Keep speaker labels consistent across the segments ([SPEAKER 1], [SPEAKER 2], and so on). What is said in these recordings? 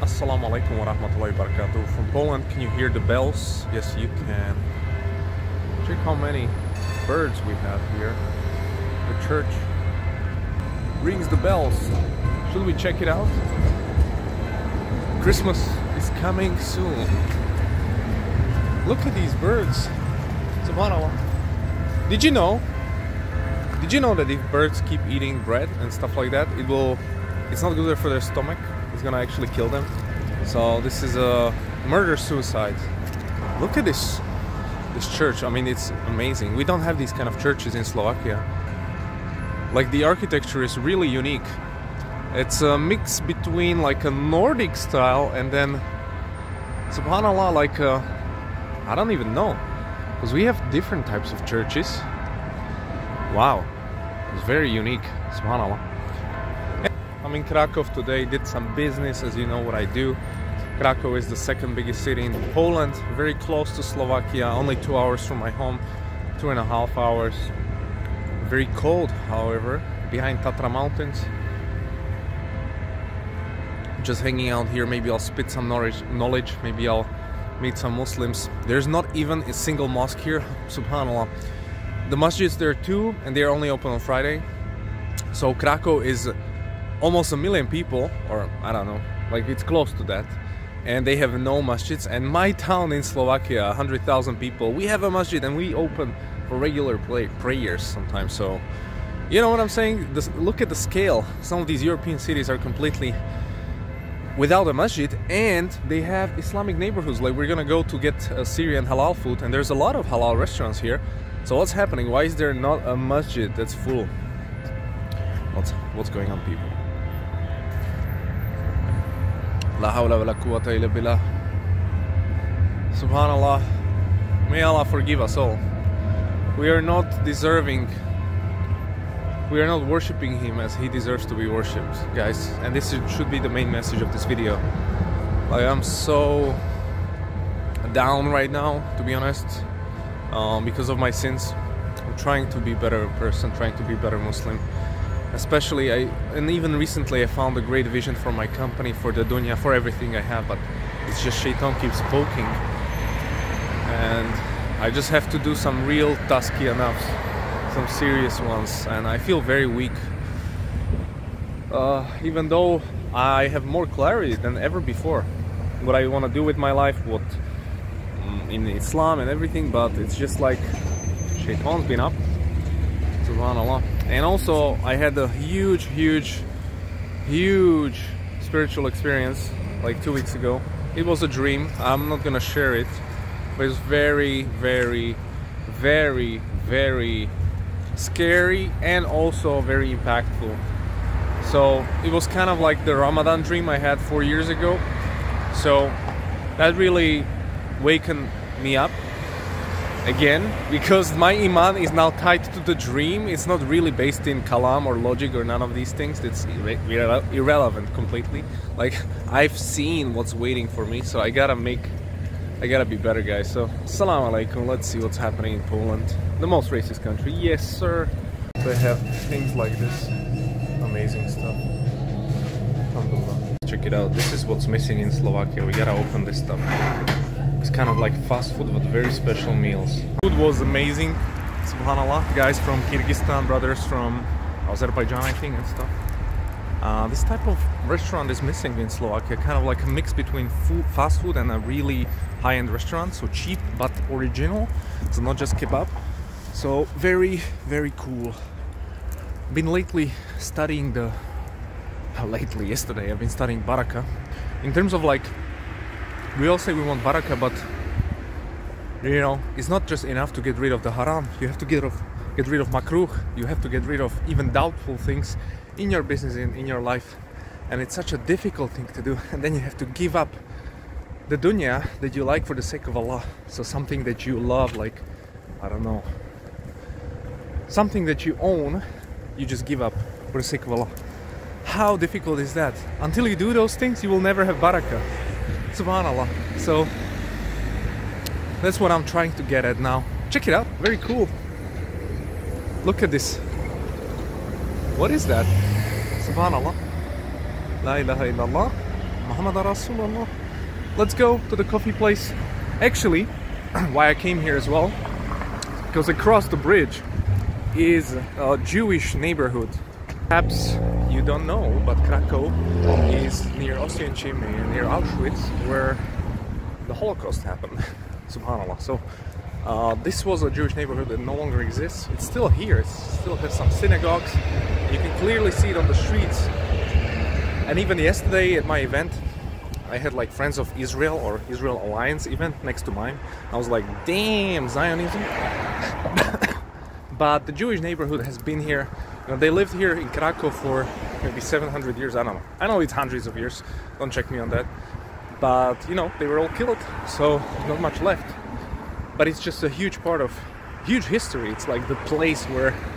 [SPEAKER 1] Assalamu alaikum wa rahmatullahi wa barakatuh. From Poland, can you hear the bells? Yes, you can. Check how many birds we have here. The church rings the bells. Should we check it out? Christmas is coming soon. Look at these birds. Subhanallah. Did you know that if birds keep eating bread and stuff like that, it's not good for their stomach. It's gonna actually kill them. So this is a murder-suicide. Look at this church. I mean, it's amazing. We don't have these kind of churches in Slovakia. Like, the architecture is really unique. It's a mix between like a Nordic style and then, subhanallah, like I don't even know, because we have different types of churches. Wow, it's very unique, subhanallah. I'm in Krakow today, did some business, as you know what I do. Krakow is the second biggest city in Poland, very close to Slovakia, only 2 hours from my home, 2.5 hours. Very cold, however, behind Tatra mountains. Just hanging out here, maybe I'll spit some knowledge, maybe I'll meet some Muslims. There's not even a single mosque here, subhanallah. The masjids, there are two, and they're only open on Friday. So Krakow is almost 1 million people, or I don't know, like it's close to that, and they have no masjids. And my town in Slovakia, 100,000 people, we have a masjid and we open for regular prayers sometimes. So you know what I'm saying? Look at the scale. Some of these European cities are completely without a masjid, and they have Islamic neighborhoods. Like, we're gonna go to get Syrian halal food, and there's a lot of halal restaurants here. So what's happening? Why is there not a masjid that's full? What's going on, people? La hawla wa la quwwata illa billah. Subhanallah. May Allah forgive us all. We are not deserving. We are not worshipping Him as He deserves to be worshipped, guys. And this should be the main message of this video. Like, I'm so down right now, to be honest, because of my sins. I'm trying to be a better person, trying to be a better Muslim. Especially, and even recently I found a great vision for my company, for the dunya, for everything I have, but it's just shaitan keeps poking. And I just have to do some real tasky enough, some serious ones, and I feel very weak. Even though I have more clarity than ever before, what I want to do with my life, what in Islam and everything, but it's just like shaitan's been up, subhanallah. And also I had a huge spiritual experience like 2 weeks ago. It was a dream. I'm not gonna share it, but it's very scary and also very impactful. So it was kind of like the Ramadan dream I had 4 years ago. So that really wakened me up again, because my iman is now tied to the dream. It's not really based in kalam or logic or none of these things. It's irrelevant completely. Like, I've seen what's waiting for me, so I gotta be better, guys. So assalamu alaikum. Let's see what's happening in Poland, the most racist country. Yes, sir. They have things like this, amazing stuff. Alhamdulillah. Check it out. This is what's missing in Slovakia. We gotta open this stuff. It's kind of like fast food, but very special meals. Food was amazing, subhanallah. Guys from Kyrgyzstan, brothers from Azerbaijan, I think, and stuff. This type of restaurant is missing in Slovakia, kind of like a mix between fast food and a really high-end restaurant. So cheap but original, so not just kebab. So very cool. Been lately studying yesterday I've been studying baraka. In terms of, like, we all say we want baraka, but you know, it's not just enough to get rid of the haram. You have to get rid of makruh. You have to get rid of even doubtful things in your business, in your life. And it's such a difficult thing to do. And then you have to give up the dunya that you like for the sake of Allah. So something that you love, like, I don't know, something that you own, you just give up for the sake of Allah. How difficult is that? Until you do those things, you will never have barakah. Subhanallah. So that's what I'm trying to get at now. Check it out. Very cool. Look at this. What is that? Subhanallah. La ilaha illallah. Muhammad Rasulullah. Let's go to the coffee place. Actually, why I came here as well, because across the bridge is a Jewish neighborhood. Perhaps you don't know, but Krakow is near Oswiecim, near Auschwitz, where the Holocaust happened. Subhanallah. So this was a Jewish neighborhood that no longer exists. It's still here. It still has some synagogues. You can clearly see it on the streets. And even yesterday at my event, I had like Friends of Israel or Israel Alliance event next to mine. I was like, damn, Zionism. But the Jewish neighborhood has been here. You know, they lived here in Krakow for maybe 700 years. I don't know. I know it's hundreds of years. Don't check me on that. But you know, they were all killed, so not much left. But it's just a huge part of huge history. It's like the place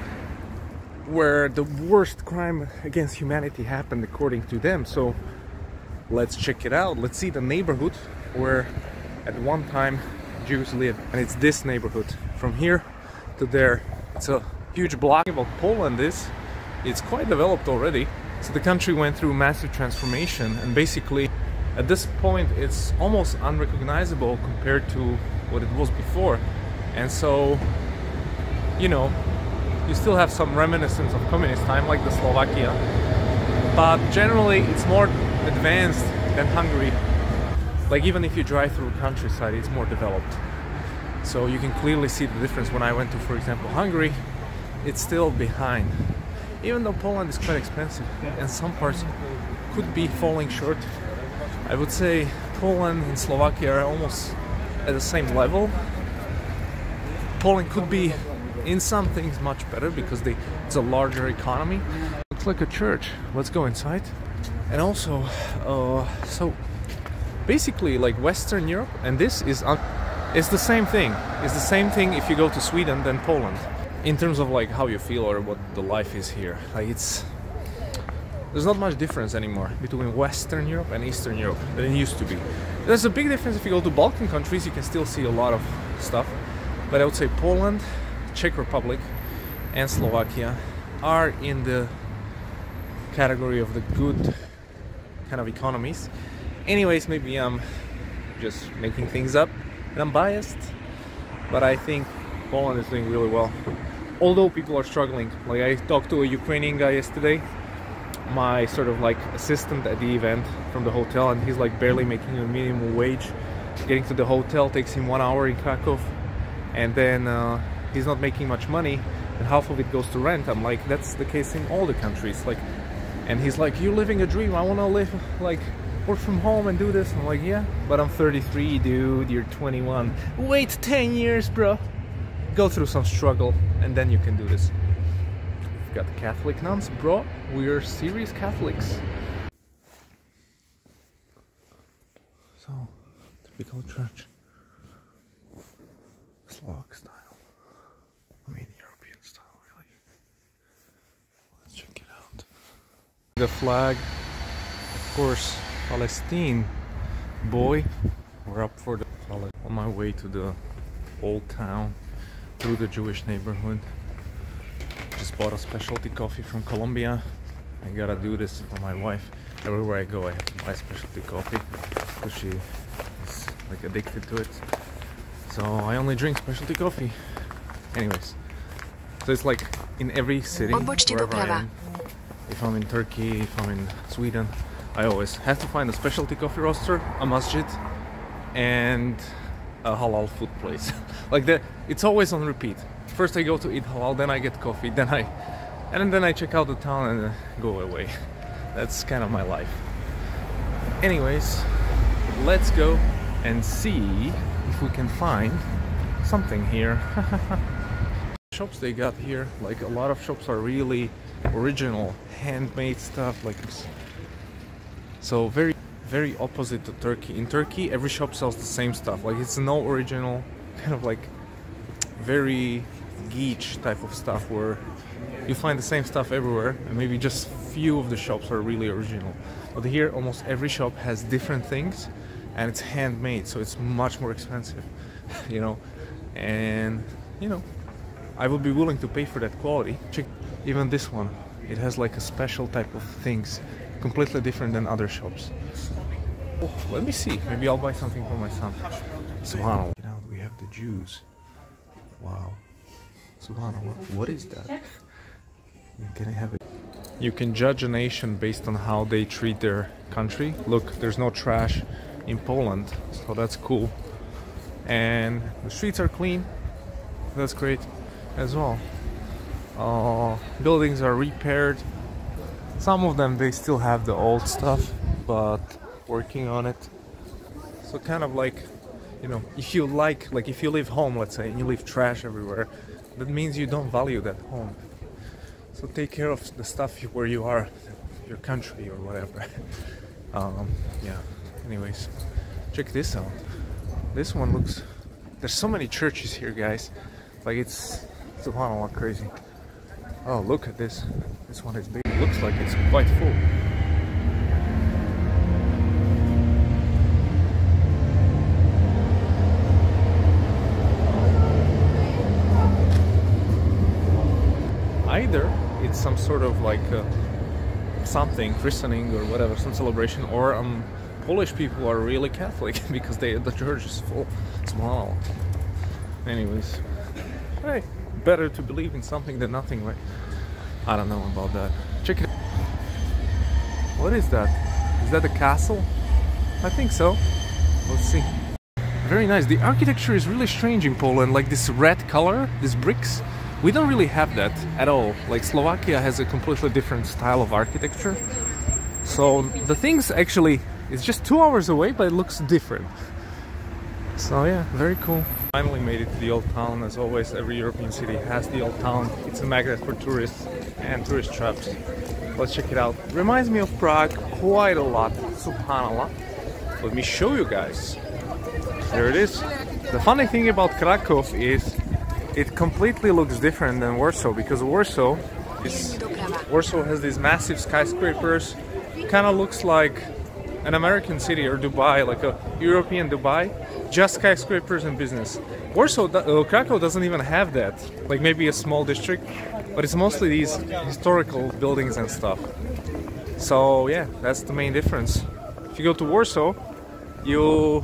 [SPEAKER 1] where the worst crime against humanity happened according to them. So let's check it out. Let's see the neighborhood where at one time Jews lived. And it's this neighborhood from here to there. It's a huge block. What Poland is, it's quite developed already. So the country went through massive transformation, and basically at this point it's almost unrecognizable compared to what it was before. And so, you know, you still have some reminiscence of communist time, like the Slovakia, but generally it's more advanced than Hungary. Like even if you drive through countryside, it's more developed. So you can clearly see the difference. When I went to, for example, Hungary, it's still behind. Even though Poland is quite expensive and some parts could be falling short, I would say Poland and Slovakia are almost at the same level. Poland could be in some things much better because it's a larger economy. Looks like a church. Let's go inside. And also, so basically like Western Europe, and this is it's the same thing. It's the same thing if you go to Sweden than Poland, in terms of like how you feel or what the life is here. Like there's not much difference anymore between Western Europe and Eastern Europe than it used to be. There's a big difference if you go to Balkan countries. You can still see a lot of stuff, but I would say Poland, Czech Republic and Slovakia are in the category of the good kind of economies. Anyways, maybe I'm just making things up and I'm biased, but I think Poland is doing really well, although people are struggling. Like I talked to a Ukrainian guy yesterday, my sort of like assistant at the event from the hotel, and he's like barely making a minimum wage. Getting to the hotel takes him 1 hour in Krakow, and then he's not making much money, and half of it goes to rent. I'm like, that's the case in all the countries. Like, and he's like, you're living a dream. I want to live like work from home and do this. I'm like, yeah, but I'm 33, dude. You're 21. Wait 10 years, bro. Go through some struggle, and then you can do this. We've got Catholic nuns, bro. We're serious Catholics. So, typical church. Slovak style. I mean, European style, really. Let's check it out. The flag, of course, Palestine. Boy, we're up for the on my way to the old town through the Jewish neighborhood. Just bought a specialty coffee from Colombia. I gotta do this for my wife. Everywhere I go I have to buy specialty coffee because she is like addicted to it. So I only drink specialty coffee. Anyways, so it's like in every city, wherever I am. If I'm in Turkey, if I'm in Sweden, I always have to find a specialty coffee roaster, a masjid, and a halal food place. Like that, it's always on repeat. First I go to eat halal, then I get coffee, then I check out the town and go away. That's kind of my life. Anyways, let's go and see if we can find something here. Shops they got here, like a lot of shops are really original, handmade stuff, like so very opposite to Turkey. In Turkey every shop sells the same stuff, like it's no original, kind of like very geek type of stuff where you find the same stuff everywhere and maybe just few of the shops are really original. But here almost every shop has different things and it's handmade, so it's much more expensive, you know, and you know, I would be willing to pay for that quality. Check even this one, it has like a special type of things, completely different than other shops. Oh, let me see. Maybe I'll buy something for my son. Subhanallah. Now we have the Jews. Wow. Subhanallah. What is that? You can have it. You can judge a nation based on how they treat their country. Look, there's no trash in Poland, so that's cool. And the streets are clean. That's great as well. Buildings are repaired. Some of them, they still have the old stuff, but working on it. So kind of like, you know, if you if you leave home, let's say, and you leave trash everywhere, that means you don't value that home. So take care of the stuff where you are, your country or whatever. Yeah, anyways, check this out. This one looks, there's so many churches here, guys. Like, it's subhanallah crazy. Oh, look at this. This one is big. It looks like it's quite full. Either it's some sort of like something, christening or whatever, some celebration, or Polish people are really Catholic because the church is full. Small. Anyways, hey, better to believe in something than nothing, right? I don't know about that. Check it. What is that? Is that a castle? I think so. Let's see. Very nice. The architecture is really strange in Poland, like this red color, these bricks. We don't really have that at all. Like, Slovakia has a completely different style of architecture. So the thing's actually, it's just 2 hours away, but it looks different. So yeah, very cool. Finally made it to the old town. As always, every European city has the old town. It's a magnet for tourists and tourist traps. Let's check it out. Reminds me of Prague quite a lot, subhanallah. Let me show you guys. There it is. The funny thing about Krakow is it completely looks different than Warsaw, because Warsaw has these massive skyscrapers. Kind of looks like an American city or Dubai, like a European Dubai, just skyscrapers and business. Krakow doesn't even have that. Like, maybe a small district, but it's mostly these historical buildings and stuff. So yeah, that's the main difference. If you go to Warsaw, you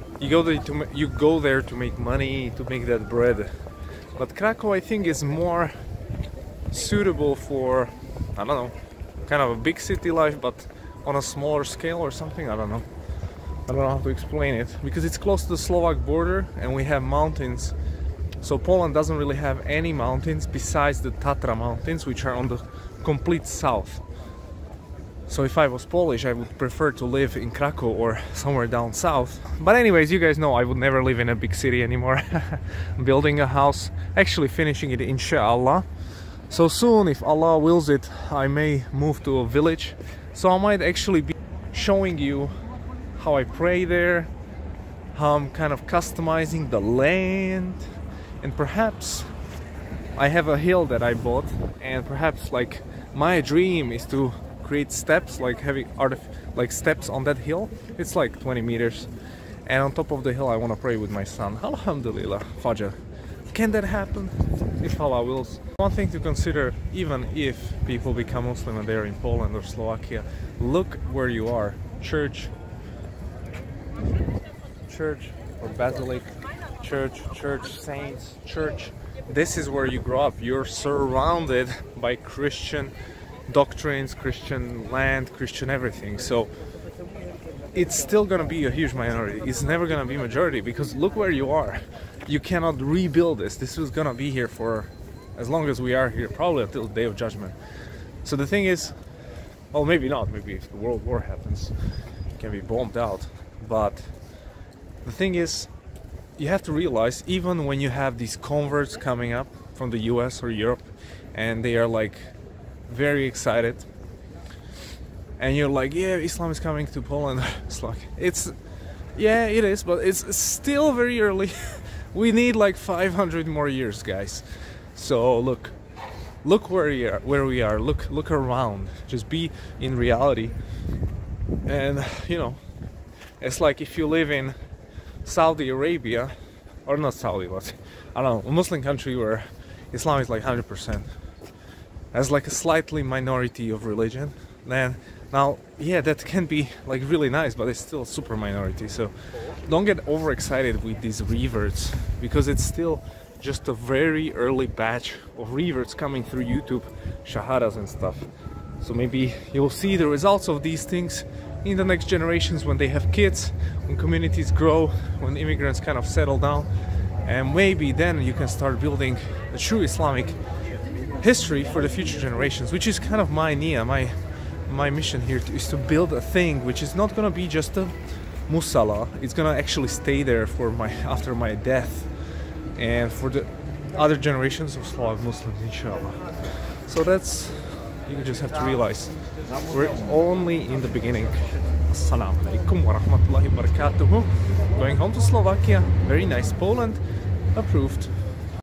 [SPEAKER 1] go there to make money, to make that bread. But Krakow, I think, is more suitable for, I don't know, kind of a big city life, but on a smaller scale or something. I don't know how to explain it, because it's close to the Slovak border and we have mountains. So Poland doesn't really have any mountains besides the Tatra mountains, which are on the complete south. So if I was Polish, I would prefer to live in Krakow or somewhere down south. But anyways, you guys know I would never live in a big city anymore. I'm building a house, actually finishing it, inshallah. So soon, if Allah wills it, I may move to a village. So I might actually be showing you how I pray there, how I'm kind of customizing the land, and perhaps I have a hill that I bought, and perhaps like my dream is to create steps, like having steps on that hill. It's like 20 meters, and on top of the hill I want to pray with my son. Alhamdulillah, Fajr. Can that happen? If Allah wills. One thing to consider, even if people become Muslim and they're in Poland or Slovakia, look where you are. Church or basilic, church, saints, church. This is where you grow up. You're surrounded by Christian doctrines, Christian land, Christian everything. So it's still gonna be a huge minority. It's never gonna be majority, because look where you are. You cannot rebuild this. This is gonna be here for as long as we are here, probably until the Day of Judgment. So the thing is, well, maybe not. Maybe if the World War happens, it can be bombed out. But the thing is, you have to realize, even when you have these converts coming up from the US or Europe, and they are like very excited, and you're like, yeah, Islam is coming to Poland. It's like, yeah, it is, but it's still very early. We need like 500 more years, guys. So look where we are. Look around. Just be in reality. And you know, it's like if you live in Saudi Arabia, or not Saudi, but I don't know, a Muslim country where Islam is like 100%. As like a slightly minority of religion, then Now, yeah, that can be like really nice, but it's still a super minority. So don't get overexcited with these reverts, because it's still just a very early batch of reverts coming through YouTube, shahadas and stuff. So maybe you'll see the results of these things in the next generations, when they have kids, when communities grow, when immigrants kind of settle down, and maybe then you can start building a true Islamic history for the future generations, which is kind of my niyyah, my mission here is to build a thing which is not gonna be just a musalla. It's gonna actually stay there for after my death, and for the other generations of Slovak Muslims, inshallah. So that's, you just have to realize we're only in the beginning. Assalamu alaikum wa rahmatullahi wa barakatuhu. Going home to Slovakia. Very nice. Poland approved.